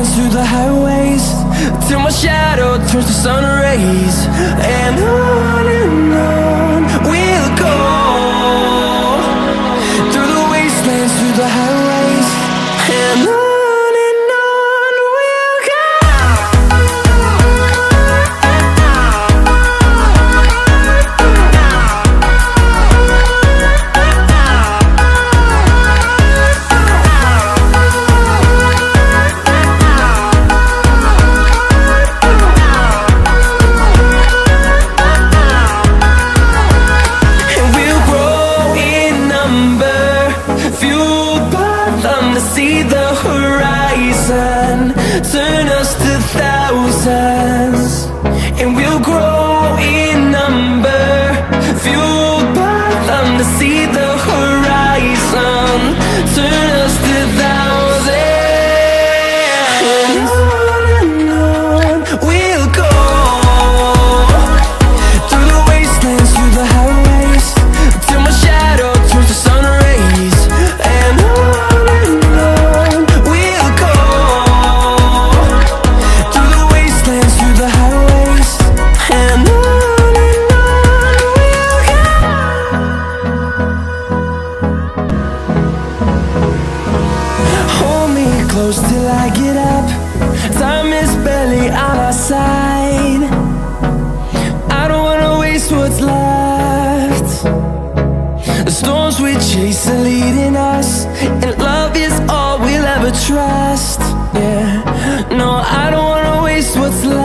wastelands, through the highways, till my shadow turns to sun rays. And on we'll go, through the wastelands, through the highways, and on we'll go. See the horizon, turn us to thousands, and we'll grow in number, fueled by them. To see the horizon, turn us to thousands, and on we'll go, through the wastelands, through the highways, till my shadow turns to sun rays. And close till I get up, time is barely on our side. I don't wanna waste what's left. The storms we chase are leading us, and love is all we'll ever trust. Yeah, no, I don't wanna waste what's left.